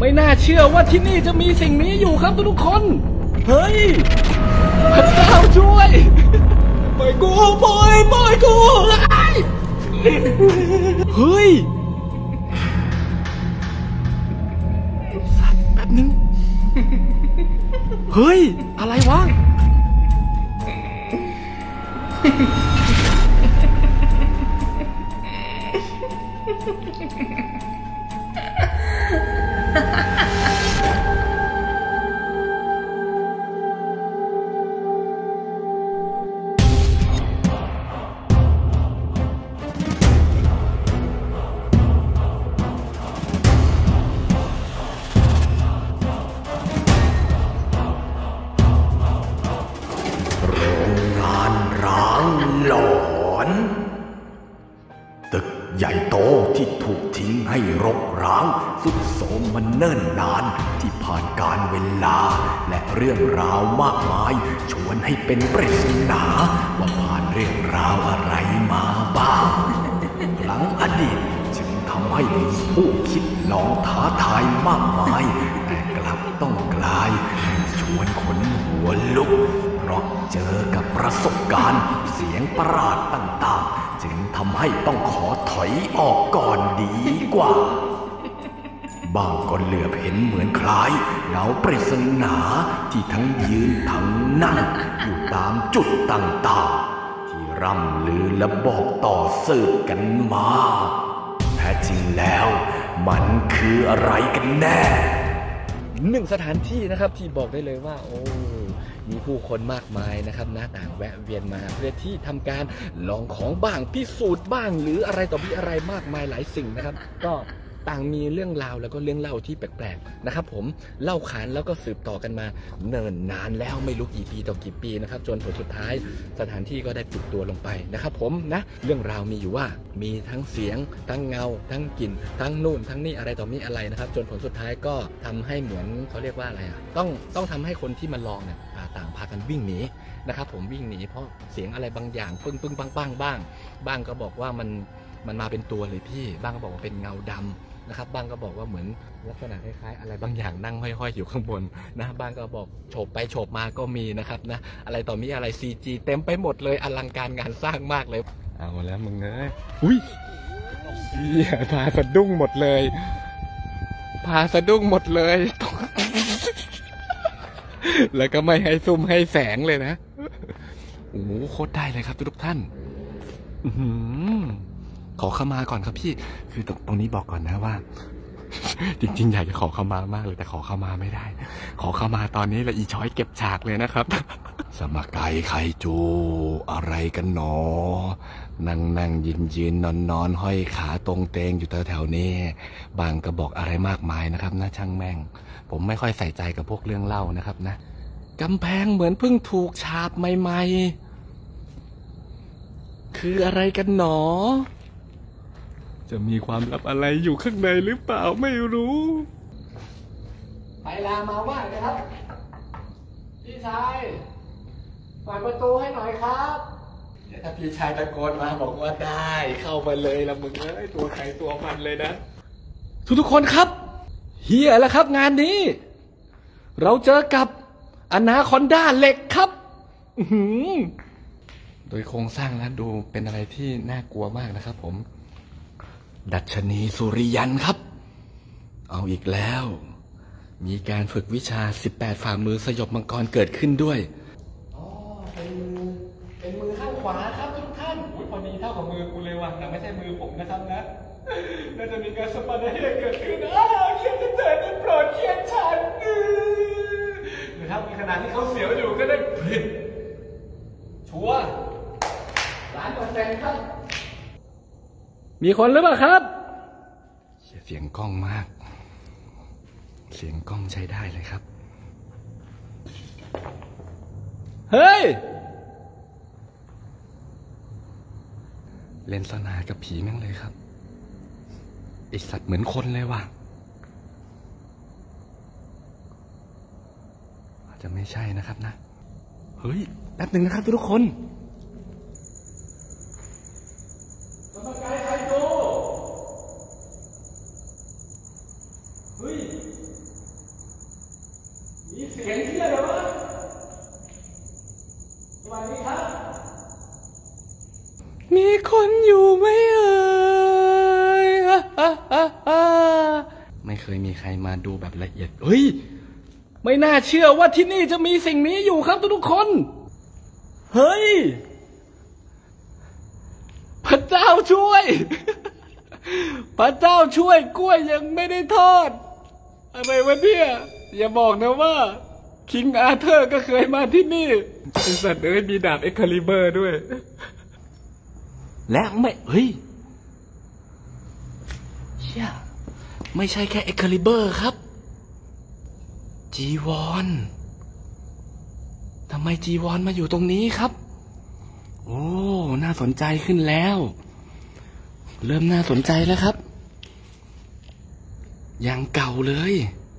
ไม่น่าเชื่อว่าที่นี่จะมีสิ่งนี้อยู่ครับทุกคนเฮ้ยพระเจ้าช่วยปล่อยกูปล่อยกูเฮ้ยสัตว์แป๊บนึงเฮ้ยอะไรวะตึกใหญ่โตที่ถูกทิ้งให้รกร้างทรุดโทรมมาเนิ่นนานที่ผ่านการเวลาและเรื่องราวมากมายชวนให้เป็นปริศนาว่าผ่านเรื่องราวอะไรมาบ้างหลังอดีตจึงทำให้มีผู้คิดลองท้าทายมากมายแต่กลับต้องกลายเป็นชวนขนหัวลุกเพราะเจอกับประสบการณ์เสียงประหลาดต่างๆจึงทำให้ต้องขอถอยออกก่อนดีกว่าบางก็เหลือบเห็นเหมือนคล้ายเงาปริศนาที่ทั้งยืนทั้งนั่งอยู่ตามจุดต่างๆที่ร่ำลือและบอกต่อสืบกันมาแท้จริงแล้วมันคืออะไรกันแน่หนึ่งสถานที่นะครับที่บอกได้เลยว่าโอ้มีผู้คนมากมายนะครับหน้าต่างแวะเวียนมาเพื่อที่ทำการลองของบ้างพิสูจน์บ้างหรืออะไรต่อมีอะไรมากมายหลายสิ่งนะครับก็ต่างมีเรื่องราวแล้วก็เรื่องเล่าที่แปลกๆนะครับผมเล่าขานแล้วก็สืบต่อกันมาเนิ่นนานแล้วไม่รู้กี่ปีต่อกี่ปีนะครับจนผลสุดท้ายสถานที่ก็ได้ปิดตัวลงไปนะครับผมนะเรื่องราวมีอยู่ว่ามีทั้งเสียงทั้งเงาทั้งกลิ่นทั้งนู่นทั้งนี่อะไรต่อมีอะไรนะครับจนผลสุดท้ายก็ทำให้เหมือนเขาเรียกว่าอะไรต้องทำให้คนที่มาลองเนี่ยต่างพากันวิ่งหนีนะครับผมวิ่งหนีเพราะเสียงอะไรบางอย่างปึ้งปังบ้างก็บอกว่ามันมาเป็นตัวเลยพี่บ้างก็บอกว่าเป็นเงาดำนะครับบ้างก็บอกว่าเหมือนลักษณะคล้ายๆอะไรบางอย่างนั่งห้อยๆอยู่ข้างบนนะบ้างก็บอกโฉบไปโฉบมาก็มีนะครับนะอะไรต่อมีอะไร CG เต็มไปหมดเลยอลังการงานสร้างมากเลยเอาแล้วมึงเอ้ยอุ้ยพาสะดุ้งหมดเลยแล้วก็ไม่ให้ซุ่มให้แสงเลยนะโอ้โหโคตรได้เลยครับทุกท่านขอเข้ามาก่อนครับพี่คือตรงนี้บอกก่อนนะว่าจริงๆอยากจะขอเข้ามามากเลยแต่ขอเข้ามาไม่ได้ขอเข้ามาตอนนี้ละอีช้อยเก็บฉากเลยนะครับสมการไคจูอะไรกันหนอนั่งยืนนอนห้อยขาตรงเตงอยู่แถวๆนี้บางก็บอกอะไรมากมายนะครับนะช่างแม่งผมไม่ค่อยใส่ใจกับพวกเรื่องเล่านะครับนะกำแพงเหมือนเพิ่งถูกฉาบใหม่ๆคืออะไรกันหนอจะมีความลับอะไรอยู่ข้างในหรือเปล่าไม่รู้ไปลามาว่านะครับพี่ชายเปิดประตูให้หน่อยครับเดี๋ยวถ้าพี่ชายตะโกนมาบอกว่าได้เข้ามาเลยละมึงเอ้ยตัวใครตัวมันเลยนะทุกคนครับเฮียแล้วครับงานนี้เราเจอกับอนาคอนดาเหล็กครับโดยโครงสร้างนะดูเป็นอะไรที่น่ากลัวมากนะครับผมดัชนีสุริยันครับเอาอีกแล้วมีการฝึกวิชา18ฝ่ามือสยบมังกรเกิดขึ้นด้วยอ๋อเป็นมือข้างขวาครับทุกท่านพอดีเท่ากับมือกูเลยว่ะแต่ไม่ใช่มือผมนะครับนะน่าจะมีการสปาร์ตเกิดขึ้นเขียนเถิดนี่โปรดเขียนฉันนะครับในขณะที่เขาเสียวอยู่ก็ได้ผลิตชัวร์100%ครับมีคนหรือเปล่าครับเสียงกล้องมากเสียงกล้องใช้ได้เลยครับเฮ้ยเล่นสนากับผีแม่งเลยครับไอสัตว์เหมือนคนเลยว่ะอาจจะไม่ใช่นะครับนะเฮ้ยแป๊บหนึ่งนะครับทุกคนมีเสียงเรียกเหรอสวัสดีครับมีคนอยู่ไหมเอ่ยไม่เคยมีใครมาดูแบบละเอียดเฮ้ยไม่น่าเชื่อว่าที่นี่จะมีสิ่งนี้อยู่ครับทุกคนเฮ้ยพระเจ้าช่วยพระเจ้าช่วยกล้วยยังไม่ได้ทอดอะไรวะเนี่ยอย่าบอกนะว่าคิงอาเธอร์ก็เคยมาที่นี่ไอ้สัตว์เอ้ยมีดาบเอ็กคาลิเบอร์ด้วยและไม่เฮ้ยเชี่ยไม่ใช่แค่เอ็กคาลิเบอร์ครับจีวรทำไมจีวรมาอยู่ตรงนี้ครับโอ้น่าสนใจขึ้นแล้วเริ่มน่าสนใจแล้วครับอย่างเก่าเลย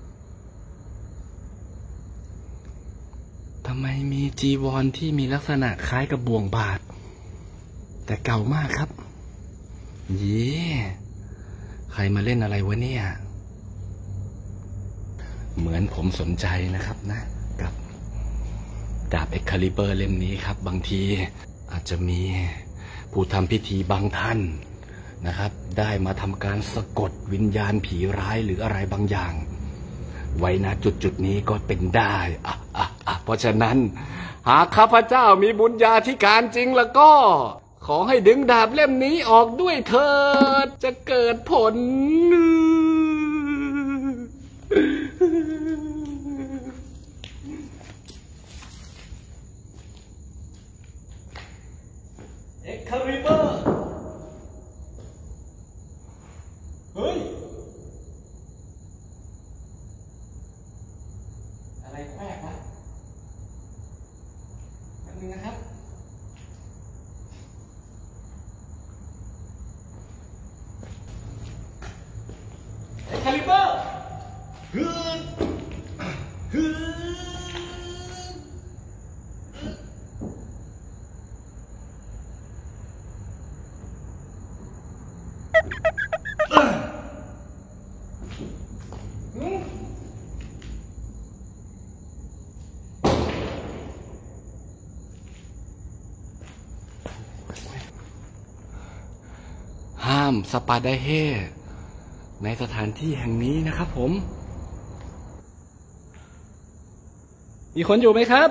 ทำไมมีจีวรที่มีลักษณะคล้ายกับบ่วงบาทแต่เก่ามากครับเย่ใครมาเล่นอะไรวะเนี่ยเหมือนผมสนใจนะครับนะกับดาบเอ็กคาลิเบอร์เล่มนี้ครับบางทีอาจจะมีผู้ทำพิธีบางท่านนะครับได้มาทำการสะกดวิญญาณผีร้ายหรืออะไรบางอย่างไว้นะจุดนี้ก็เป็นได้เพราะฉะนั้นหากข้าพเจ้ามีบุญญาธิการจริงแล้วก็ขอให้ดึงดาบเล่มนี้ออกด้วยเถิดจะเกิดผลเอ็กคาลิเบอร์เฮ้ยอะไรแปลกวะแป๊บนึงนะครับเอ็กคาลิเบอร์ห้ามสปาไดเฮในสถานที่แห่งนี้นะครับผมมีคนอยู่ไหมครับ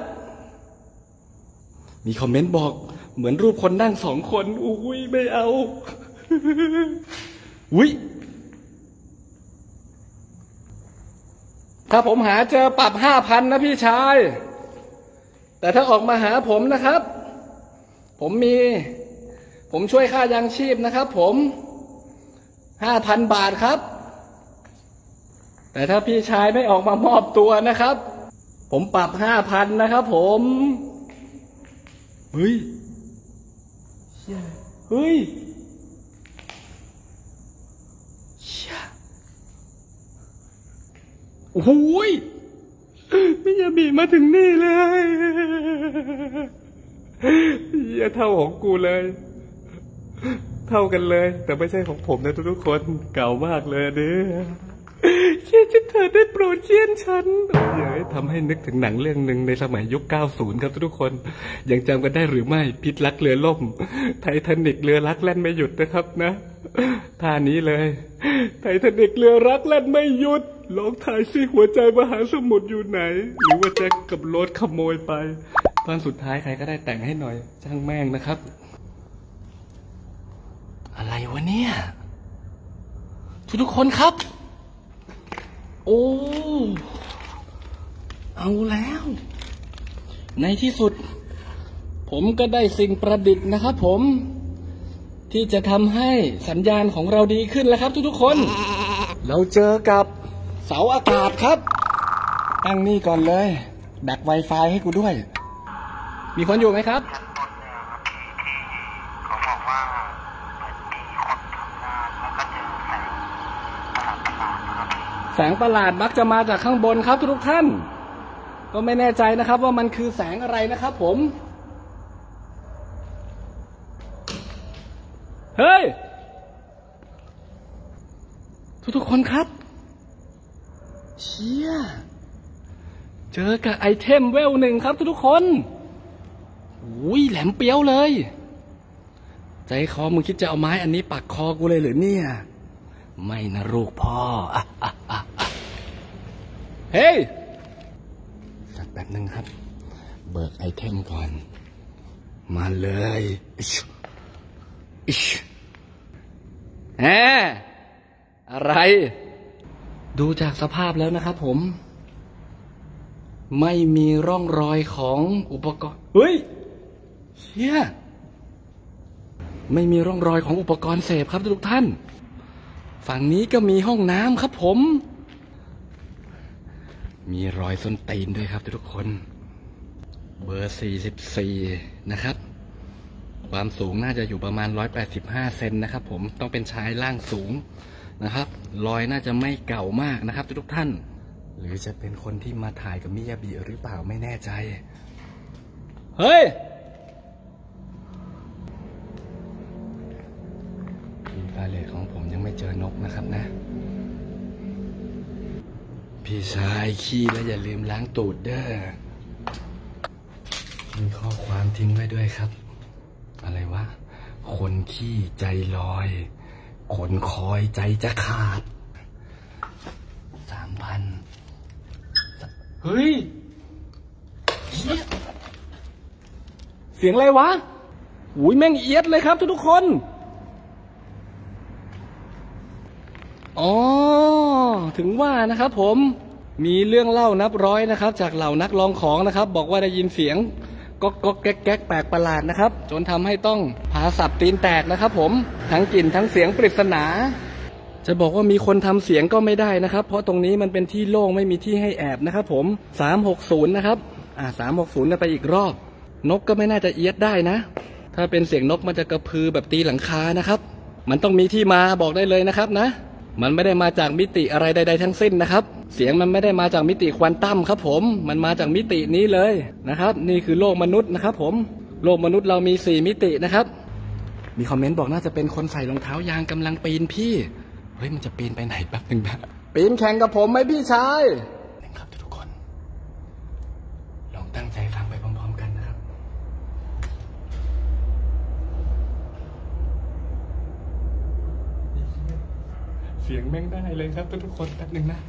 มีคอมเมนต์บอกเหมือนรูปคนนั่ง2 คนอุ้ยไม่เอาอุ้ยถ้าผมหาเจอปรับ 5,000 นะพี่ชายแต่ถ้าออกมาหาผมนะครับผมช่วยค่ายังชีพนะครับผม 5,000 บาทครับแต่ถ้าพี่ชายไม่ออกมามอบตัวนะครับผมปรับ 5,000 นะครับผมเฮ้ยเฮ้ยโอ้โหมิยาบิมาถึงนี่เลยอย่าเท่าของกูเลยเท่ากันเลยแต่ไม่ใช่ของผมนะทุกคนเก่ามากเลยเด้อเชี่ยเธอได้โปรดเชี่ยนฉันเย้ยทำให้นึกถึงหนังเรื่องหนึ่งในสมัยยุค 90 ครับทุกคนยังจำกันได้หรือไม่พิษรักเรือล่มไททานิกเรือรักแล่นไม่หยุดนะครับนะท่านี้เลยไททานิกเรือรักแล่นไม่หยุดลองถ่ายซิหัวใจมหาสมุทรอยู่ไหนหรือว่าแจ็คกับโรสขโมยไปตอนสุดท้ายใครก็ได้แต่งให้หน่อยช่างแม่งนะครับอะไรวะเนี่ยทุกคนครับโอ้เอาแล้วในที่สุดผมก็ได้สิ่งประดิษฐ์นะครับผมที่จะทำให้สัญญาณของเราดีขึ้นแล้วครับทุกคนเราเจอกับเสาอากาศครับตั้งนี่ก่อนเลยดัก Wi-Fi ให้กูด้วยมีคนอยู่ไหมครับเขาบอกว่ามีคนทำงานแล้วก็เจอแสงประหลาดมักจะมาจากข้างบนครับทุกท่านก็ไม่แน่ใจนะครับว่ามันคือแสงอะไรนะครับผมเฮ้ยทุกคนครับเชี่ยเจอกับไอเทมเวล1ครับทุกคนอุ้ยแหลมเปี้ยวเลยใจคอมึงคิดจะเอาไม้อันนี้ปักคอกูเลยหรือเนี่ยไม่นะลูกพ่อเฮ้ยสักแป๊บนึงครับเบิกไอเทมก่อนมาเลยแหมอะไรดูจากสภาพแล้วนะครับผมไม่มีร่องรอยของอุปกรณ์เฮ้ยเชี่ยไม่มีร่องรอยของอุปกรณ์เสพครับทุกท่านฝั่งนี้ก็มีห้องน้ำครับผมมีรอยส้นตีนด้วยครับทุกคนเบอร์44นะครับความสูงน่าจะอยู่ประมาณ185เซนนะครับผมต้องเป็นชายร่างสูงนะครับรอยน่าจะไม่เก่ามากนะครับทุกท่านหรือจะเป็นคนที่มาถ่ายกับมิยาบิหรือเปล่าไม่แน่ใจเฮ้ยอินฟราเรดของผมยังไม่เจอนกนะครับนะพี่ชายขี้แล้วอย่าลืมล้างตูดเด้อมีข้อความทิ้งไว้ด้วยครับอะไรวะคนขี้ใจลอยคนคอยใจจะขาด 3,000 เฮ้ยเสียงอะไรวะอุ้ยแม่งเอียดเลยครับทุกคนอ๋อถึงว่านะครับผมมีเรื่องเล่านับร้อยนะครับจากเหล่านักลองของนะครับบอกว่าได้ยินเสียงก๊อกก๊อกแก๊กแก๊กแปลกประหลาดนะครับจนทำให้ต้องพาสับตีนแตกนะครับผมทั้งกลิ่นทั้งเสียงปริศนาจะบอกว่ามีคนทำเสียงก็ไม่ได้นะครับเพราะตรงนี้มันเป็นที่โล่งไม่มีที่ให้แอบนะครับผม360นะครับ360ไปอีกรอบนกก็ไม่น่าจะเอียดได้นะถ้าเป็นเสียงนกมันจะกระพือแบบตีหลังคานะครับมันต้องมีที่มาบอกได้เลยนะครับนะมันไม่ได้มาจากมิติอะไรใดๆทั้งสิ้นนะครับเสียงมันไม่ได้มาจากมิติควอนตัมครับผมมันมาจากมิตินี้เลยนะครับนี่คือโลกมนุษย์นะครับผมโลกมนุษย์เรามี4มิตินะครับมีคอมเมนต์บอกน่าจะเป็นคนใส่รองเท้ายางกำลังปีนพี่เฮ้ยมันจะปีนไปไหนแป๊บนึงนะปีนแข่งกับผมไหมพี่ชายนะครับทุกคนลองตั้งใจฟังไปพร้อมๆกันนะครับเสียงแม่งได้เลยครับทุกคนแป๊บนึงนะ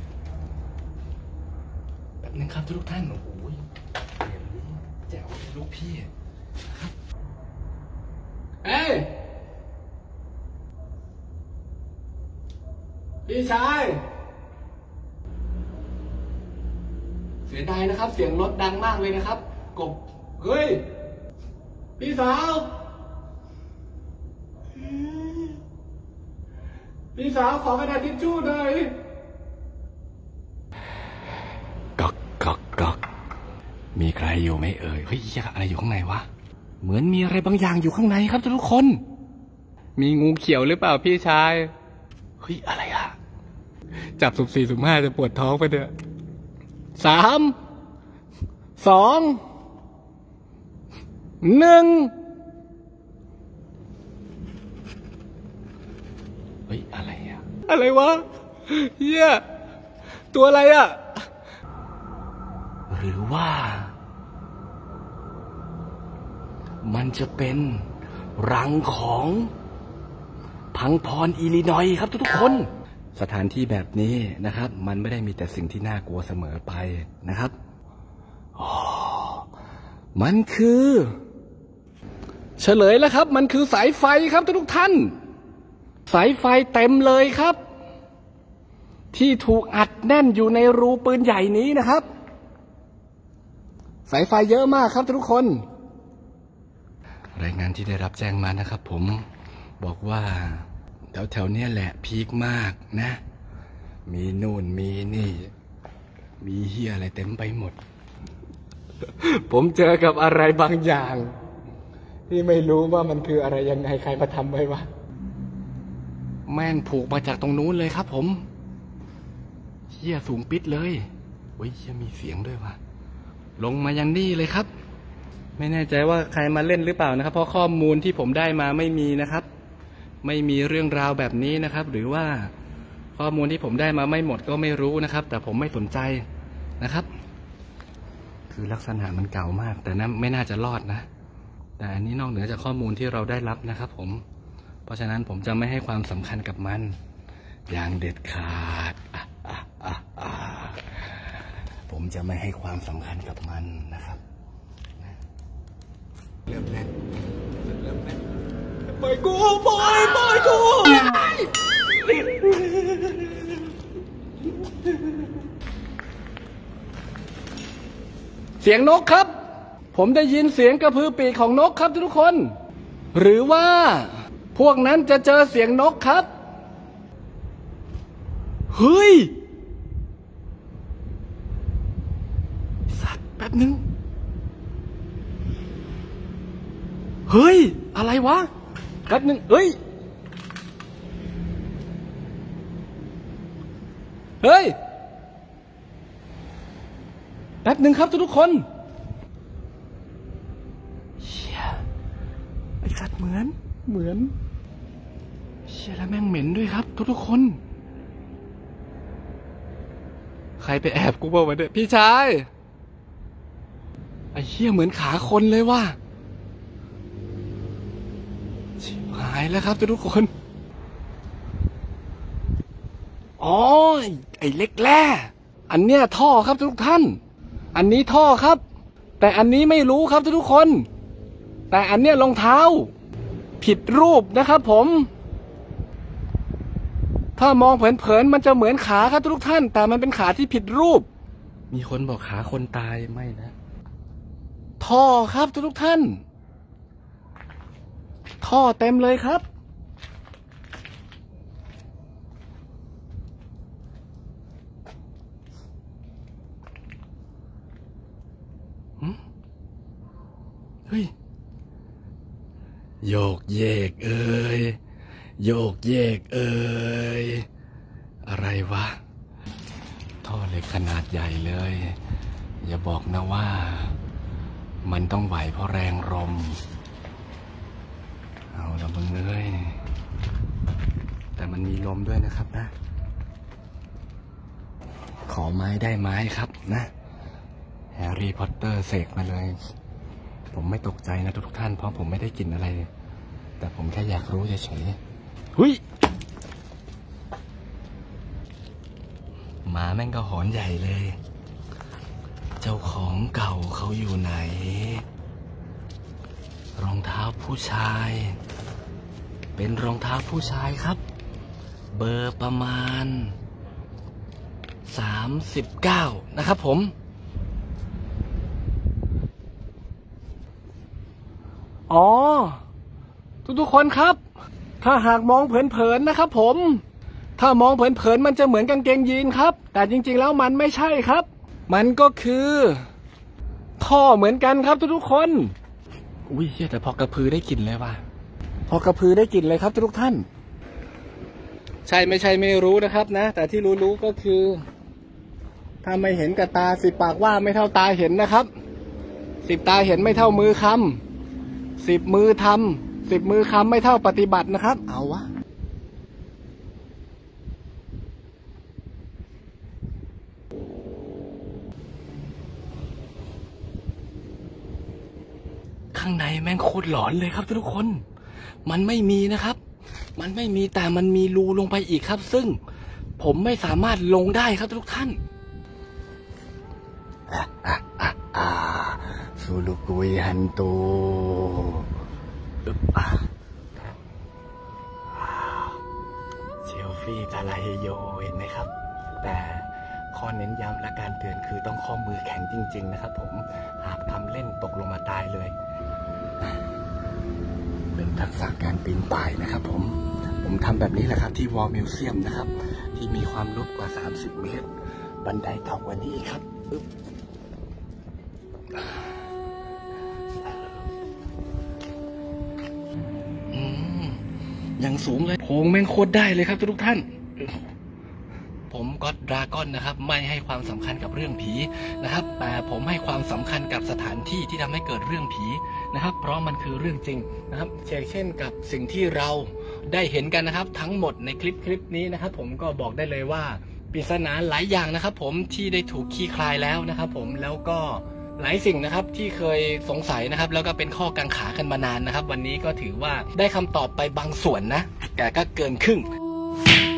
แป๊บนึงครับทุกท่านโอ้โหเสียงนี้แจ๋วลูกพี่ครับเอ้ยพี่ชายเสียดายนะครับเสียงรถดังมากเลยนะครับกบเฮ้ยพี่สาวพี่สาวขอกระดาษทิชชู่หน่อยก๊อกก๊อกก๊อกมีใครอยู่ไหมเอ่ยเฮ้ยอะไรอยู่ข้างในวะเหมือนมีอะไรบางอย่างอยู่ข้างในครับทุกคนมีงูเขียวหรือเปล่าพี่ชายเฮ้ยอะไรอะจับสุ่ม4สุ่ม5จะปวดท้องไปเถอะ3 2 1เฮ้ยอะไรอะอะไรวะเฮียตัวอะไรอะหรือว่ามันจะเป็นรังของพังพรอิลลินอยส์ครับทุกคนสถานที่แบบนี้นะครับมันไม่ได้มีแต่สิ่งที่น่ากลัวเสมอไปนะครับมันคือเฉลยแล้วครับมันคือสายไฟครับทุกท่านสายไฟเต็มเลยครับที่ถูกอัดแน่นอยู่ในรูปืนใหญ่นี้นะครับสายไฟเยอะมากครับทุกคนรายงานที่ได้รับแจ้งมานะครับผมบอกว่าแถวๆนี้แหละพีคมากนะมีนู่นมีนี่มีเหี้ยอะไรเต็มไปหมด ผมเจอกับอะไรบางอย่างที่ไม่รู้ว่ามันคืออะไรยังไงใครมาทำไว้วะแม่งผูกมาจากตรงนู้นเลยครับผมเหี้ยสูงปิดเลยโอ้ยเหี้ยมีเสียงด้วยวะลงมายังนี่เลยครับไม่แน่ใจว่าใครมาเล่นหรือเปล่านะครับเพราะข้อมูลที่ผมได้มาไม่มีนะครับไม่มีเรื่องราวแบบนี้นะครับหรือว่าข้อมูลที่ผมได้มาไม่หมดก็ไม่รู้นะครับแต่ผมไม่สนใจนะครับคือลักษณะมันเก่ามากแต่นั้นไม่น่าจะรอดนะแต่อันนี้นอกเหนือจากข้อมูลที่เราได้รับนะครับผมเพราะฉะนั้นผมจะไม่ให้ความสำคัญกับมันอย่างเด็ดขาดผมจะไม่ให้ความสำคัญกับมันนะครับเริ่มเล่นปล่อยกูปล่อยกูเสียงนกครับผมได้ยินเสียงกระพือปีกของนกครับทุกคนหรือว่าพวกนั้นจะเจอเสียงนกครับเฮ้ยสัตว์แป๊บนึงเฮ้ยอะไรวะแป๊บนึงเฮ้ยแป๊บนึงครับทุกคนเชี่ยไอสัตว์เหมือนเชี่ยแล้วแม่งเหม็นด้วยครับทุกคนใครไปแอบกูบอกมาเด้อพี่ชายไอ้เชี่ยเหมือนขาคนเลยว่ะชิบหายแล้วครับทุกคนอ๋อไอ้เล็กแร่อันเนี้ยท่อครับทุกท่านอันนี้ท่อครับแต่อันนี้ไม่รู้ครับทุกคนแต่อันเนี้ยรองเท้าผิดรูปนะครับผมถ้ามองเผินๆมันจะเหมือนขาครับทุกท่านแต่มันเป็นขาที่ผิดรูปมีคนบอกขาคนตายไม่นะท่อครับทุกท่านท่อเต็มเลยครับเฮ้ยโยกเยกเอ้ยโยกเยกเอ้ยอะไรวะท่อเหล็กขนาดใหญ่เลยอย่าบอกนะว่ามันต้องไหวเพราะแรงลมเอาละมึงเอ้ยแต่มันมีลมด้วยนะครับนะขอไม้ได้ไม้ครับนะแฮร์รี่พอตเตอร์เสกมาเลยผมไม่ตกใจนะทุกท่านเพราะผมไม่ได้กินอะไรแต่ผมแค่อยากรู้เฉยๆหุยหมาแม่งก็หอนใหญ่เลยเจ้าของเก่าเขาอยู่ไหนรองเท้าผู้ชายเป็นรองเท้าผู้ชายครับเบอร์ประมาณ39นะครับผมอ๋อทุกคนครับถ้าหากมองเผินๆนะครับผมถ้ามองเผินๆมันจะเหมือนกางเกงยีนครับแต่จริงๆแล้วมันไม่ใช่ครับมันก็คือท่อเหมือนกันครับทุกคนอุ้ยแต่พอกระพือได้กลิ่นเลยว่ะพอกระพือได้กลิ่นเลยครับทุกท่านใช่ไม่ใช่ไม่รู้นะครับนะแต่ที่รู้ก็คือถ้าไม่เห็นกับตา10 ปากว่าไม่เท่าตาเห็นนะครับ10 ตาเห็นไม่เท่ามือคำ10 มือทำ10 มือคำไม่เท่าปฏิบัตินะครับเอาวะข้างในแม่งโคตรหลอนเลยครับทุกคนมันไม่มีนะครับมันไม่มีแต่มันมีรูลงไปอีกครับซึ่งผมไม่สามารถลงได้ครับทุกท่านซูลุกุยฮันโตเชลฟี่ทาราเฮโยเห็นไหมครับแต่ข้อเน้นย้ำและการเตือนคือต้องข้อมือแข็งจริงๆนะครับผมหากทำเล่นตกลงมาตายเลยเป็นทักษะการปีนป่ายนะครับผมทำแบบนี้แหละครับที่วอลมิวเซียมนะครับที่มีความลึกกว่า30 เมตรบันไดเก่ากว่านี้ครับอย่างสูงเลยโพงแม่งโคตรได้เลยครับทุกท่านผมก็ดราก้อนนะครับไม่ให้ความสำคัญกับเรื่องผีนะครับแต่ผมให้ความสำคัญกับสถานที่ที่ทำให้เกิดเรื่องผีนะครับเพราะมันคือเรื่องจริงนะครับเช่นกับสิ่งที่เราได้เห็นกันนะครับทั้งหมดในคลิปนี้นะครับผมก็บอกได้เลยว่าปริศนาหลายอย่างนะครับผมที่ได้ถูกคลี่คลายแล้วนะครับผมแล้วก็หลายสิ่งนะครับที่เคยสงสัยนะครับแล้วก็เป็นข้อกังขากันมานานนะครับวันนี้ก็ถือว่าได้คำตอบไปบางส่วนนะแต่ก็เกินครึ่ง